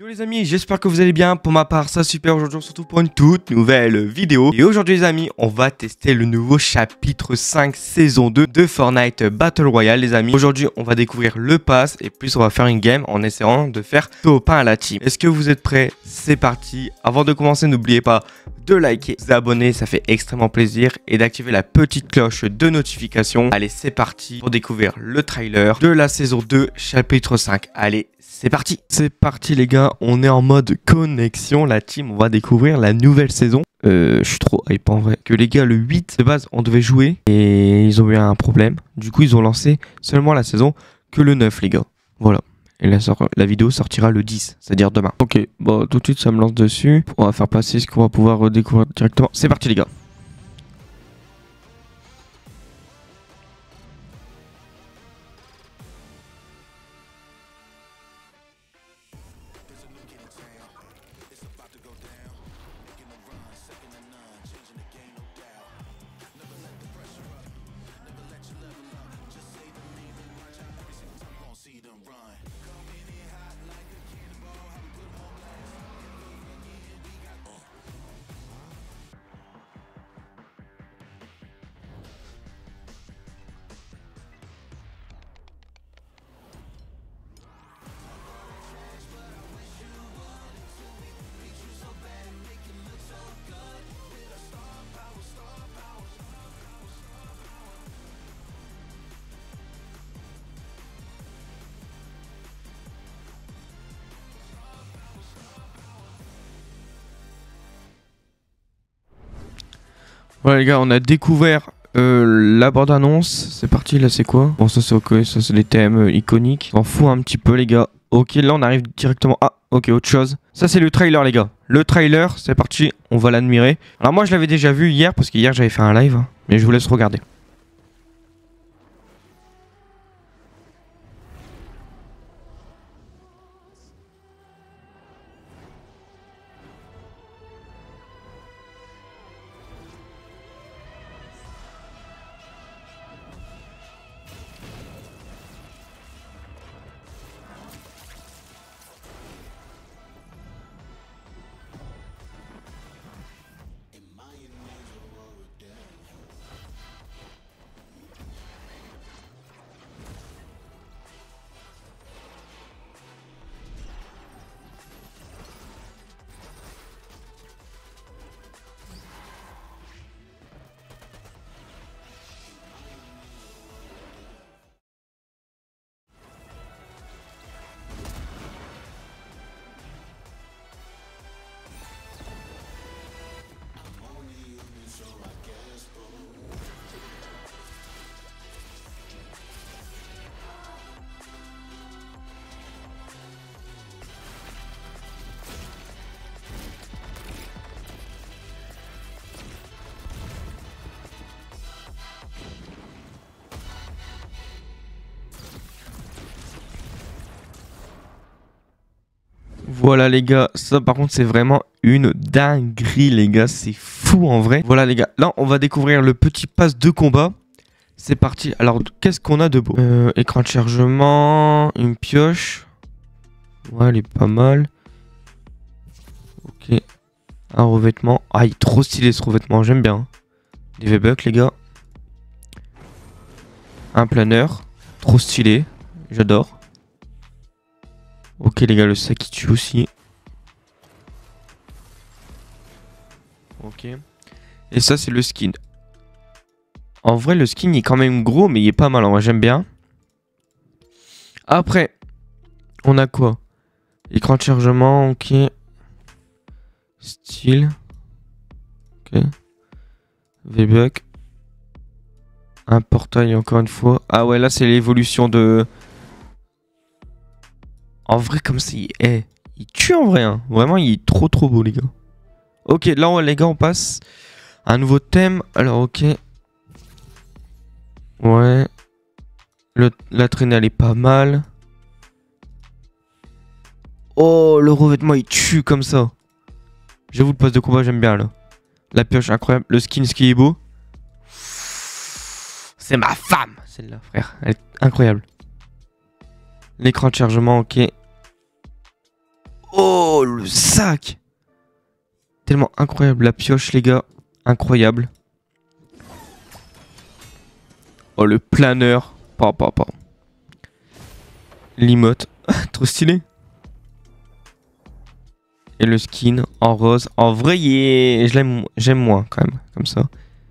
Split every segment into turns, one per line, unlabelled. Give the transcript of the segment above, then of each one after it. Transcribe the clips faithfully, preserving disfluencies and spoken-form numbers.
Yo les amis, j'espère que vous allez bien. Pour ma part, ça super. Aujourd'hui, on se retrouve pour une toute nouvelle vidéo. Et aujourd'hui les amis, on va tester le nouveau chapitre cinq saison deux de Fortnite Battle Royale les amis. Aujourd'hui, on va découvrir le pass et puis on va faire une game en essayant de faire top un à la team. Est-ce que vous êtes prêts? C'est parti. Avant de commencer, n'oubliez pas de liker, de vous abonner, ça fait extrêmement plaisir, et d'activer la petite cloche de notification. Allez, c'est parti pour découvrir le trailer de la saison deux, chapitre cinq. Allez, c'est parti. C'est parti les gars, on est en mode connexion, la team, on va découvrir la nouvelle saison. Euh, je suis trop hype en vrai. Que les gars, le huit de base, on devait jouer, et ils ont eu un problème. Du coup, ils ont lancé seulement la saison que le neuf les gars. Voilà. Et la, la vidéo sortira le dix, c'est-à-dire demain. Ok, bon, tout de suite, ça me lance dessus. On va faire passer ce qu'on va pouvoir redécouvrir directement. C'est parti, les gars. Voilà les gars, on a découvert euh, la bande-annonce. C'est parti, là c'est quoi? Bon, ça c'est ok, ça c'est les thèmes euh, iconiques. On fout un petit peu les gars. Ok, là on arrive directement... Ah, ok, autre chose. Ça c'est le trailer les gars. Le trailer, c'est parti, on va l'admirer. Alors moi je l'avais déjà vu hier, parce qu'hier j'avais fait un live. Hein, mais je vous laisse regarder. Voilà les gars, ça par contre c'est vraiment une dinguerie les gars, c'est fou en vrai. Voilà les gars, là on va découvrir le petit pass de combat. C'est parti, alors qu'est-ce qu'on a de beau? euh, Écran de chargement, une pioche. Ouais, elle est pas mal. Ok, un revêtement. Ah, il est trop stylé ce revêtement, j'aime bien. Des V-Bucks les gars. Un planeur, trop stylé, j'adore. Ok les gars, le sac qui tue aussi. Ok. Et ça c'est le skin. En vrai le skin il est quand même gros mais il est pas mal. Moi j'aime bien. Après on a quoi? Écran de chargement, ok. Style. Ok. V-Buck. Un portail encore une fois. Ah ouais là c'est l'évolution de... En vrai, comme ça, il, hey, il tue en vrai. Hein. Vraiment, il est trop trop beau, les gars. Ok, là, on, les gars, on passe à un nouveau thème. Alors, ok. Ouais. Le, la traînée, elle est pas mal. Oh, le revêtement, il tue comme ça. J'avoue, le poste de combat, j'aime bien, là. La pioche, incroyable. Le skin, ce qui est beau. C'est ma femme, celle-là, frère. Elle est incroyable. L'écran de chargement, ok. Oh, le sac. Tellement incroyable. La pioche, les gars. Incroyable. Oh, le planeur. Pa, pa, pa. L'emote. Trop stylé. Et le skin en rose. En vrai, il est... je l'aime, j'aime moins quand même. Comme ça.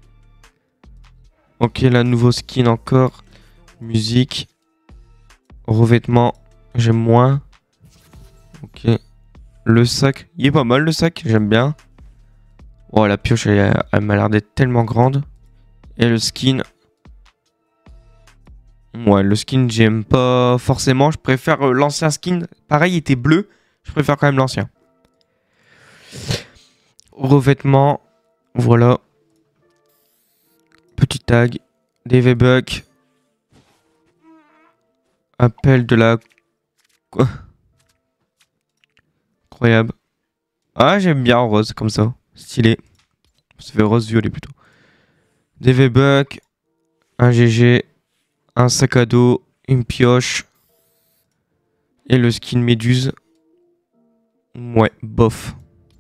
Ok, là, nouveau skin encore. Musique. Revêtement. J'aime moins. Ok. Le sac. Il est pas mal le sac. J'aime bien. Oh, la pioche, elle, elle m'a l'air d'être tellement grande. Et le skin. Ouais, le skin, j'aime pas forcément. Je préfère euh, l'ancien skin. Pareil, il était bleu. Je préfère quand même l'ancien. Revêtement. Voilà. Petit tag. Des V-Bucks. Appel de la... Quoi? Incroyable. Ah, j'aime bien en rose, comme ça. Stylé. Ça fait rose-violet plutôt. Des V-Bucks. Un G G. Un sac à dos. Une pioche. Et le skin méduse. Ouais, bof.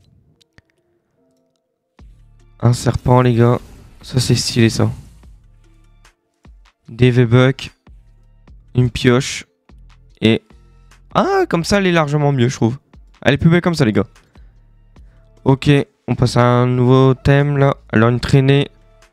Un serpent, les gars. Ça, c'est stylé, ça. Des V-Bucks. Une pioche. Et... Ah, comme ça, elle est largement mieux, je trouve. Elle est plus belle comme ça, les gars. Ok, on passe à un nouveau thème, là. Alors, une traînée.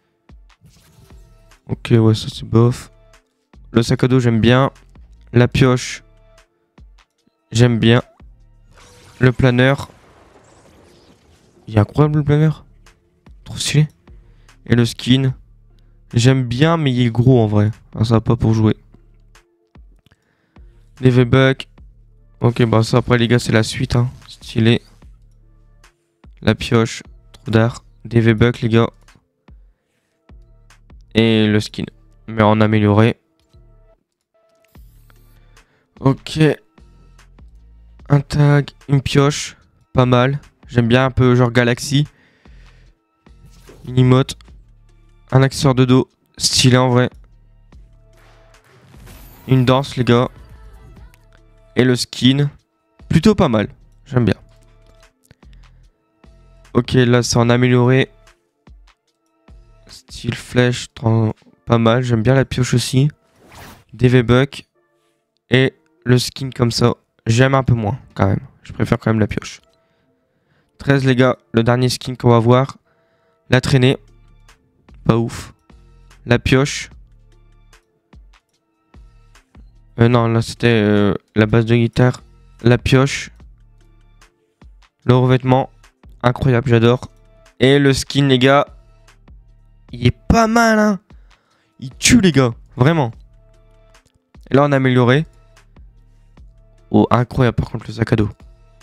Ok, ouais, ça, c'est bof. Le sac à dos, j'aime bien. La pioche. J'aime bien. Le planeur. Il est incroyable, le planeur. Trop stylé. Et le skin. J'aime bien, mais il est gros, en vrai. Enfin, ça va pas pour jouer. Les V-Bucks. Ok, bah ça après les gars c'est la suite, hein. Stylé. La pioche, trop d'art. Des V-Bucks les gars. Et le skin. Mais en amélioré. Ok. Un tag, une pioche. Pas mal. J'aime bien un peu genre Galaxy. Une emote. Un accessoire de dos. Stylé en vrai. Une danse les gars. Et le skin. Plutôt pas mal. J'aime bien. Ok, là c'est en amélioré. Style flèche. Pas mal. J'aime bien la pioche aussi. Des V-Bucks. Et le skin comme ça. J'aime un peu moins quand même. Je préfère quand même la pioche. treize les gars. Le dernier skin qu'on va voir. La traînée. Pas ouf. La pioche. Euh, non, là c'était euh, la base de guitare. La pioche. Le revêtement. Incroyable, j'adore. Et le skin, les gars. Il est pas mal, hein. Il tue, les gars. Vraiment. Et là, on a amélioré. Oh, incroyable, par contre, le sac à dos.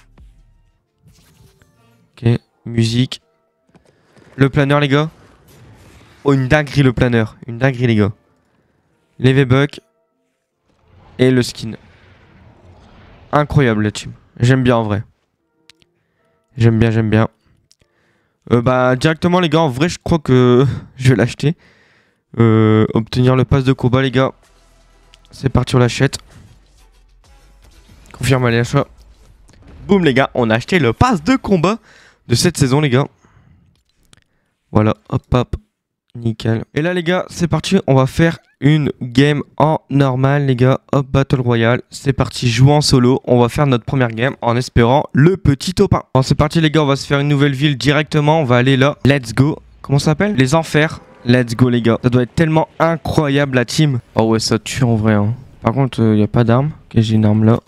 Ok, musique. Le planeur, les gars. Oh, une dinguerie, le planeur. Une dinguerie, les gars. Les V-Bucks. Et le skin. Incroyable, la team. J'aime bien, en vrai. J'aime bien, j'aime bien. Euh, bah, directement, les gars, en vrai, je crois que je vais l'acheter. Euh, obtenir le pass de combat, les gars. C'est parti, on l'achète. Confirme l'achat. Boum, les gars, on a acheté le pass de combat de cette saison, les gars. Voilà, hop, hop. Nickel. Et là, les gars, c'est parti. On va faire une game en normal, les gars. Hop, Battle Royale. C'est parti, jouer en solo. On va faire notre première game en espérant le petit topin. Bon, c'est parti, les gars. On va se faire une nouvelle ville directement. On va aller là. Let's go. Comment ça s'appelle? Les enfers. Let's go, les gars. Ça doit être tellement incroyable, la team. Oh, ouais, ça tue en vrai. Hein. Par contre, il euh, n'y a pas d'arme. Ok, j'ai une arme là.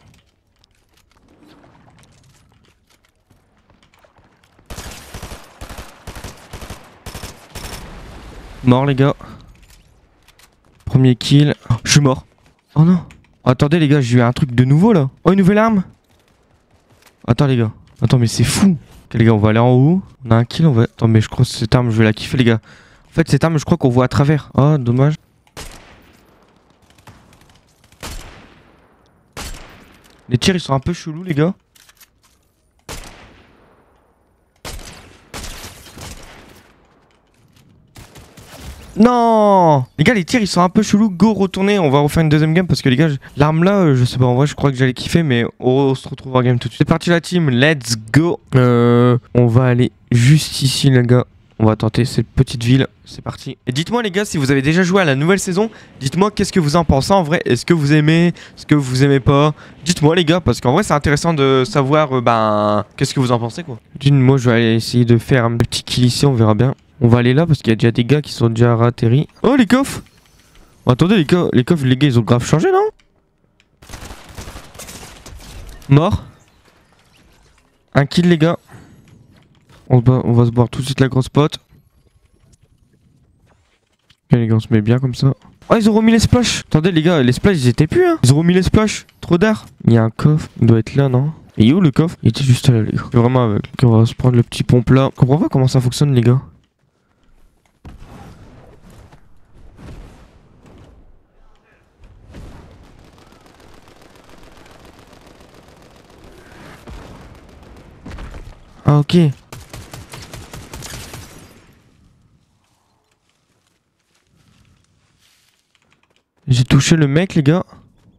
Mort, les gars. Premier kill. Oh, je suis mort. Oh non. Oh, attendez, les gars, j'ai eu un truc de nouveau là. Oh, une nouvelle arme. Attends, les gars. Attends, mais c'est fou. Ok, les gars, on va aller en haut. On a un kill, on va. Attends, mais je crois que cette arme, je vais la kiffer, les gars. En fait, cette arme, je crois qu'on voit à travers. Oh, dommage. Les tirs, ils sont un peu chelous, les gars. Non. Les gars, les tirs ils sont un peu chelous. Go, retourner. On va refaire une deuxième game parce que les gars, l'arme là, euh, je sais pas, en vrai, je crois que j'allais kiffer, mais on se retrouve en game tout de suite. C'est parti la team, let's go. Euh, on va aller juste ici les gars. On va tenter cette petite ville, c'est parti. Et dites-moi les gars, si vous avez déjà joué à la nouvelle saison, dites-moi qu'est-ce que vous en pensez en vrai. Est-ce que vous aimez, est-ce que vous aimez pas? Dites-moi les gars, parce qu'en vrai c'est intéressant de savoir, euh, ben, qu'est-ce que vous en pensez quoi. Dites-moi, je vais aller essayer de faire un petit kill ici, on verra bien. On va aller là parce qu'il y a déjà des gars qui sont déjà atterris. Oh les coffres. Oh, attendez les coffres, les coffres les gars ils ont grave changé non? Mort. Un kill les gars. On, va, on va se boire tout de suite la grosse pote. Ok les gars, on se met bien comme ça. Oh, ils ont remis les splashes. Attendez les gars, les splashes ils étaient plus hein. Ils ont remis les splashes. Trop d'art. Il y a un coffre, il doit être là non? Et il est où le coffre? Il était juste là les gars. Vraiment avec. Ok, on va se prendre le petit pompe là. Je comprends pas comment ça fonctionne les gars. Ah ok. J'ai touché le mec les gars.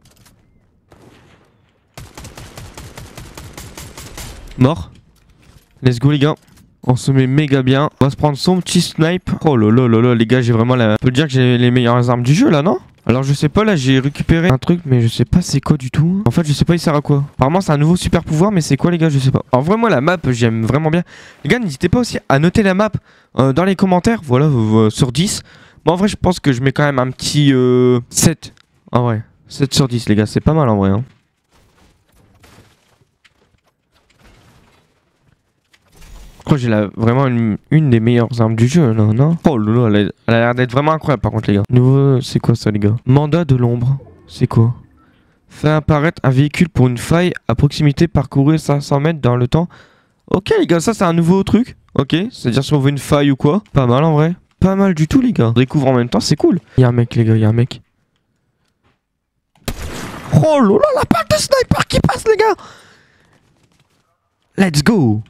Mort. Let's go les gars. On se met méga bien. On va se prendre son petit snipe. Oh là là là là les gars, j'ai vraiment la... On peut dire que j'ai les meilleures armes du jeu là non? Alors je sais pas là, j'ai récupéré un truc mais je sais pas c'est quoi du tout. En fait je sais pas il sert à quoi. Apparemment c'est un nouveau super pouvoir mais c'est quoi les gars, je sais pas. En vrai moi la map j'aime vraiment bien. Les gars n'hésitez pas aussi à noter la map euh, dans les commentaires. Voilà euh, sur dix. Bon en vrai je pense que je mets quand même un petit euh, sept. En vrai sept sur dix les gars, c'est pas mal en vrai hein. Je crois que j'ai la, vraiment une, une des meilleures armes du jeu là, non? Oh là là, elle a l'air d'être vraiment incroyable par contre les gars. Nouveau, c'est quoi ça les gars? Mandat de l'ombre, c'est quoi? Fait apparaître un véhicule pour une faille à proximité, parcourir cinq cents mètres dans le temps. Ok les gars, ça c'est un nouveau truc. Ok, c'est-à-dire si on veut une faille ou quoi. Pas mal en vrai. Pas mal du tout les gars. On découvre en même temps, c'est cool. Il y a un mec les gars, il y a un mec. Oh là là, la balle de sniper qui passe les gars. Let's go.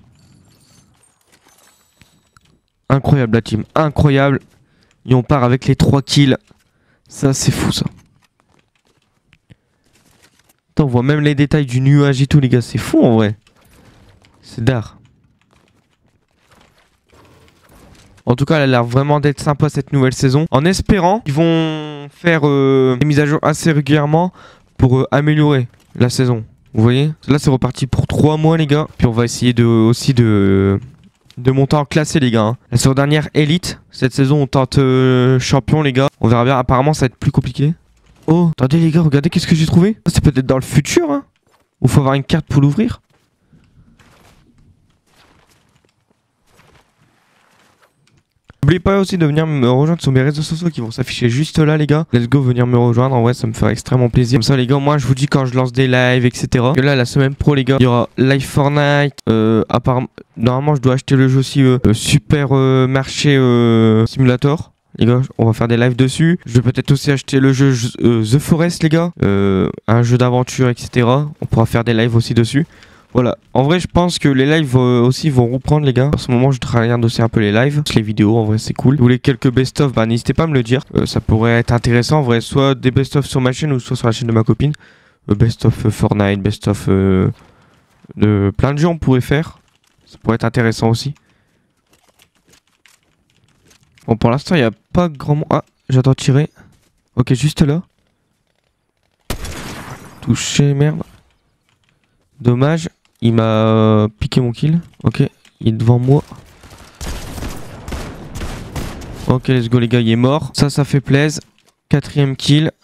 Incroyable la team, incroyable. Et on part avec les trois kills. Ça c'est fou ça. Attends, on voit même les détails du nuage et tout les gars, c'est fou en vrai. C'est d'art. En tout cas, elle a l'air vraiment d'être sympa cette nouvelle saison. En espérant qu'ils vont faire euh, des mises à jour assez régulièrement pour euh, améliorer la saison. Vous voyez? Là c'est reparti pour trois mois les gars. Puis on va essayer de, aussi de... de monter en classé les gars hein. La saison dernière élite. Cette saison on tente euh, champion les gars. On verra bien, apparemment ça va être plus compliqué. Oh attendez les gars, regardez qu'est-ce que j'ai trouvé. C'est peut-être dans le futur hein. Ou faut avoir une carte pour l'ouvrir. N'oubliez pas aussi de venir me rejoindre sur mes réseaux sociaux qui vont s'afficher juste là les gars. Let's go, venir me rejoindre, en vrai ça me ferait extrêmement plaisir. Comme ça les gars, moi je vous dis quand je lance des lives etc. Et là la semaine pro les gars, il y aura Live Fortnite. Euh, apparemment, normalement je dois acheter le jeu aussi euh, Super euh, Marché euh, Simulator. Les gars, on va faire des lives dessus. Je vais peut-être aussi acheter le jeu euh, The Forest les gars. Euh, un jeu d'aventure etc. On pourra faire des lives aussi dessus. Voilà, en vrai je pense que les lives euh, aussi vont reprendre les gars. En ce moment je regarde aussi un peu les lives, les vidéos en vrai c'est cool. Si vous voulez quelques best-of, bah n'hésitez pas à me le dire. euh, Ça pourrait être intéressant en vrai, soit des best-of sur ma chaîne ou soit sur la chaîne de ma copine. euh, Best-of euh, Fortnite, best-of euh, de plein de jeux on pourrait faire. Ça pourrait être intéressant aussi. Bon pour l'instant il n'y a pas grand monde. Ah j'attends tirer. Ok juste là. Touché, merde. Dommage. Il m'a piqué mon kill. Ok, il est devant moi. Ok, let's go les gars, il est mort. Ça, ça fait plaisir. Quatrième kill.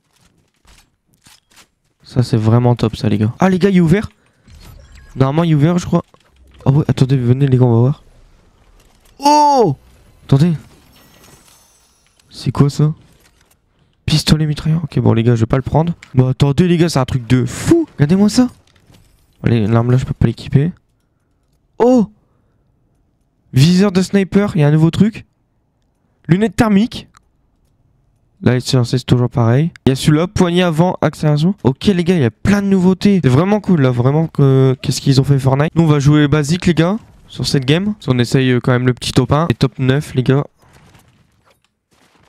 Ça, c'est vraiment top ça les gars. Ah les gars, il est ouvert. Normalement, il est ouvert je crois. Oh ouais, attendez, venez les gars, on va voir. Oh! Attendez. C'est quoi ça? Pistolet mitrailleur. Ok, bon les gars, je vais pas le prendre. Bah attendez les gars, c'est un truc de fou. Regardez-moi ça. Allez, l'arme là, je peux pas l'équiper. Oh! Viseur de sniper, il y a un nouveau truc. Lunettes thermiques. Là, c'est toujours pareil. Il y a celui-là, poignée avant, accélération. Ok, les gars, il y a plein de nouveautés. C'est vraiment cool, là, vraiment. que Qu'est-ce qu'ils ont fait Fortnite? Nous, on va jouer basique, les gars, sur cette game. On essaye quand même le petit top un. Et top neuf, les gars.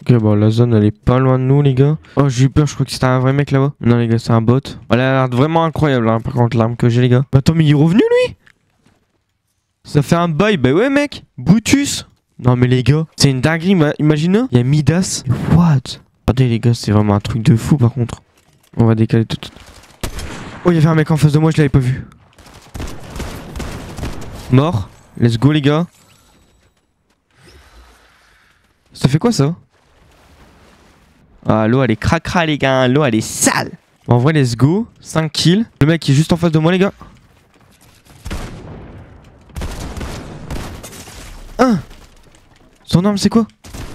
Ok, bon, la zone elle est pas loin de nous, les gars. Oh, j'ai eu peur, je crois que c'était un vrai mec là-bas. Non, les gars, c'est un bot. Elle a l'air vraiment incroyable, hein, par contre, l'arme que j'ai, les gars. Attends, mais il est revenu, lui? Ça fait un bail, bah ouais, mec. Brutus. Non, mais les gars, c'est une dinguerie, imagine. Il y a Midas. What? Regardez, les gars, c'est vraiment un truc de fou, par contre. On va décaler tout. Oh, il y avait un mec en face de moi, je l'avais pas vu. Mort. Let's go, les gars. Ça fait quoi, ça? Ah, l'eau elle est cracra les gars, l'eau elle est sale. Bon, en vrai, let's go. cinq kills. Le mec qui est juste en face de moi, les gars. un. Son arme, c'est quoi?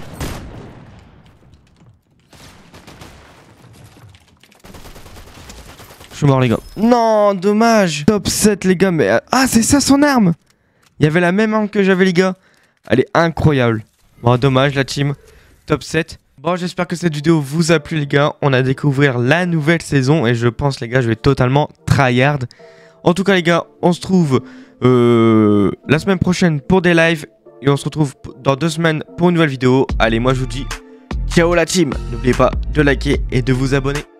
Je suis mort, les gars. Non, dommage. Top sept, les gars. Mais ah, c'est ça son arme. Il y avait la même arme que j'avais, les gars. Elle est incroyable. Bon, dommage, la team. Top sept. Bon, j'espère que cette vidéo vous a plu, les gars. On a découvert la nouvelle saison et je pense, les gars, je vais totalement tryhard. En tout cas, les gars, on se trouve euh, la semaine prochaine pour des lives et on se retrouve dans deux semaines pour une nouvelle vidéo. Allez, moi, je vous dis ciao la team. N'oubliez pas de liker et de vous abonner.